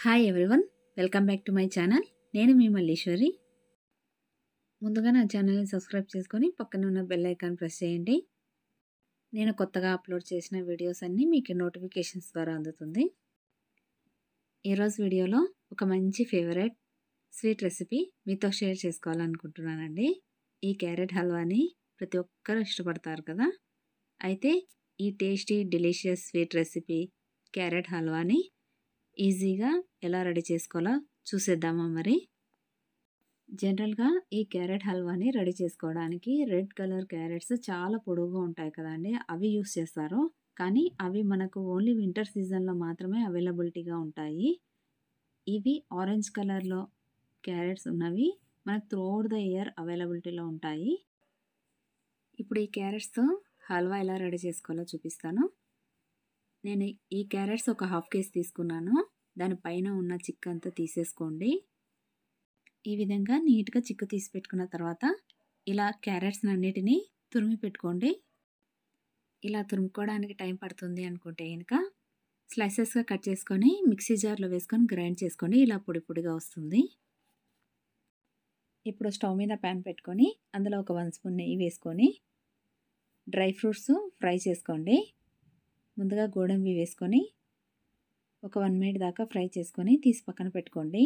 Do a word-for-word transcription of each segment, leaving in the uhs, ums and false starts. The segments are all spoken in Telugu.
Hi everyone, welcome back to my channel. నేను మీ మల్లేశ్వరి. ముందుగా నా ఛానల్ని సబ్స్క్రైబ్ చేసుకొని పక్కన ఉన్న బెల్ ఐకాన్ ప్రెస్ చేయండి. నేను కొత్తగా అప్లోడ్ చేసిన వీడియోస్ అన్నీ మీకు నోటిఫికేషన్స్ ద్వారా అందుతుంది. ఈరోజు వీడియోలో ఒక మంచి ఫేవరెట్ స్వీట్ రెసిపీ మీతో షేర్ చేసుకోవాలనుకుంటున్నానండి. ఈ క్యారెట్ హల్వాని ప్రతి ఒక్కరు ఇష్టపడతారు కదా. అయితే ఈ tasty delicious sweet recipe carrot హల్వాని ఈజీగా ఎలా రెడీ చేసుకోవాలో చూసేద్దామా మరి. జనరల్గా ఈ క్యారెట్ హల్వాని రెడీ చేసుకోవడానికి రెడ్ కలర్ క్యారెట్స్ చాలా పొడవుగా ఉంటాయి కదండి, అవి యూస్ చేస్తారు. కానీ అవి మనకు ఓన్లీ వింటర్ సీజన్లో మాత్రమే అవైలబిలిటీగా ఉంటాయి. ఇవి ఆరెంజ్ కలర్లో క్యారెట్స్ ఉన్నవి మనకు త్రూఅవుట్ ద ఇయర్ అవైలబిలిటీలో ఉంటాయి. ఇప్పుడు ఈ క్యారెట్స్తో హల్వా ఎలా రెడీ చేసుకోవాలో చూపిస్తాను. నేను ఈ క్యారెట్స్ ఒక హాఫ్ కేజీ తీసుకున్నాను. దానిపైన ఉన్న చిక్కు అంతా తీసేసుకోండి. ఈ విధంగా నీట్గా చిక్కు తీసి పెట్టుకున్న తర్వాత ఇలా క్యారెట్స్ అన్నిటినీ తురిమి పెట్టుకోండి. ఇలా తురుముకోవడానికి టైం పడుతుంది అనుకుంటే కనుక స్లైసెస్గా కట్ చేసుకొని మిక్సీ జార్లో వేసుకొని గ్రైండ్ చేసుకోండి. ఇలా పొడి పొడిగా వస్తుంది. ఇప్పుడు స్టవ్ మీద ప్యాన్ పెట్టుకొని అందులో ఒక వన్ స్పూన్ నెయ్యి వేసుకొని డ్రై ఫ్రూట్స్ ఫ్రై చేసుకోండి. ముందుగా గోడంబి వేసుకొని ఒక వన్ మినిట్ దాకా ఫ్రై చేసుకొని తీసి పక్కన పెట్టుకోండి.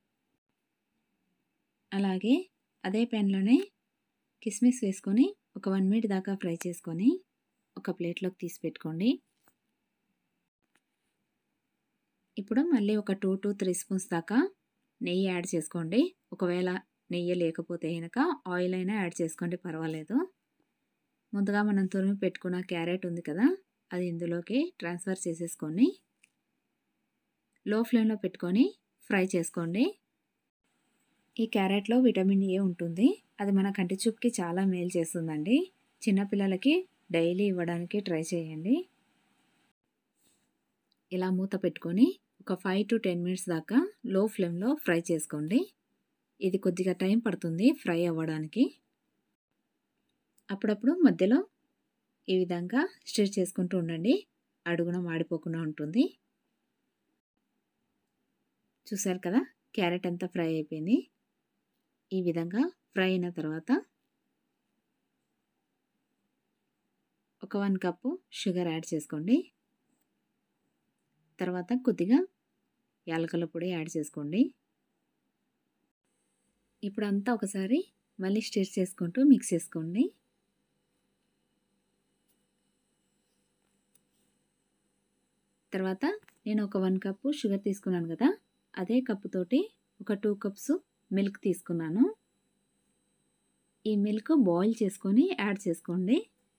అలాగే అదే ప్యాన్లోనే కిస్మిస్ వేసుకొని ఒక వన్ మినిట్ దాకా ఫ్రై చేసుకొని ఒక ప్లేట్లోకి తీసి పెట్టుకోండి. ఇప్పుడు మళ్ళీ ఒక టూ టు త్రీ స్పూన్స్ దాకా నెయ్యి యాడ్ చేసుకోండి. ఒకవేళ నెయ్యి లేకపోతే కనుక ఆయిల్ అయినా యాడ్ చేసుకోండి, పర్వాలేదు. ముందుగా మనం తురిమి పెట్టుకున్న క్యారెట్ ఉంది కదా, అది ఇందులోకి ట్రాన్స్ఫర్ చేసేసుకొని లో ఫ్లేమ్లో పెట్టుకొని ఫ్రై చేసుకోండి. ఈ క్యారెట్లో విటమిన్ ఏ ఉంటుంది, అది మన కంటి చూపుకి చాలా మేలు చేస్తుందండి. చిన్నపిల్లలకి డైలీ ఇవ్వడానికి ట్రై చేయండి. ఇలా మూత పెట్టుకొని ఒక ఫైవ్ టు టెన్ మినిట్స్ దాకా లో ఫ్లేమ్లో ఫ్రై చేసుకోండి. ఇది కొద్దిగా టైం పడుతుంది ఫ్రై అవ్వడానికి. అప్పుడప్పుడు మధ్యలో ఈ విధంగా స్టిర్ చేసుకుంటూ ఉండండి, అడుగున మాడిపోకుండా ఉంటుంది. చూసారు కదా, క్యారెట్ అంతా ఫ్రై అయిపోయింది. ఈ విధంగా ఫ్రై అయిన తర్వాత ఒక వన్ కప్పు షుగర్ యాడ్ చేసుకోండి. తర్వాత కొద్దిగా యాలకుల పొడి యాడ్ చేసుకోండి. ఇప్పుడు అంతా ఒకసారి మళ్ళీ స్టిర్ చేసుకుంటూ మిక్స్ చేసుకోండి. తర్వాత నేను ఒక వన్ కప్పు షుగర్ తీసుకున్నాను కదా, అదే కప్పుతోటి ఒక టూ కప్స్ మిల్క్ తీసుకున్నాను. ఈ మిల్క్ బాయిల్ చేసుకొని యాడ్ చేసుకోండి.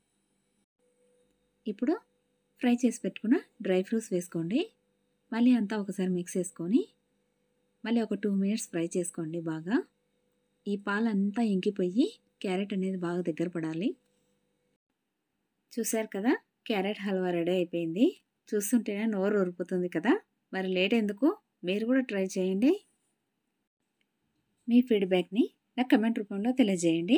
ఇప్పుడు ఫ్రై చేసి పెట్టుకున్న డ్రై ఫ్రూట్స్ వేసుకోండి. మళ్ళీ అంతా ఒకసారి మిక్స్ చేసుకొని మళ్ళీ ఒక టూ మినిట్స్ ఫ్రై చేసుకోండి బాగా. ఈ పాలంతా ఇంకిపోయి క్యారెట్ అనేది బాగా దగ్గర పడాలి. చూసారు కదా, క్యారెట్ హల్వా రెడీ అయిపోయింది. చూస్తుంటేనే నోరు ఊరిపోతుంది కదా. మరి లేట్ ఎందుకు, మీరు కూడా ట్రై చేయండి. మీ ఫీడ్బ్యాక్ని నా కమెంట్ రూపంలో తెలియజేయండి.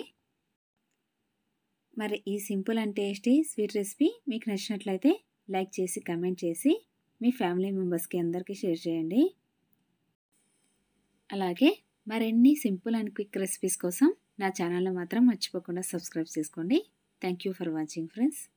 మరి ఈ simple and tasty sweet recipe మీకు నచ్చినట్లయితే లైక్ చేసి కమెంట్ చేసి మీ ఫ్యామిలీ మెంబర్స్కి అందరికీ షేర్ చేయండి. అలాగే మరిన్ని సింపుల్ అండ్ క్విక్ రెసిపీస్ కోసం నా ఛానల్ని మాత్రం మర్చిపోకుండా సబ్స్క్రైబ్ చేసుకోండి. Thank you for watching friends.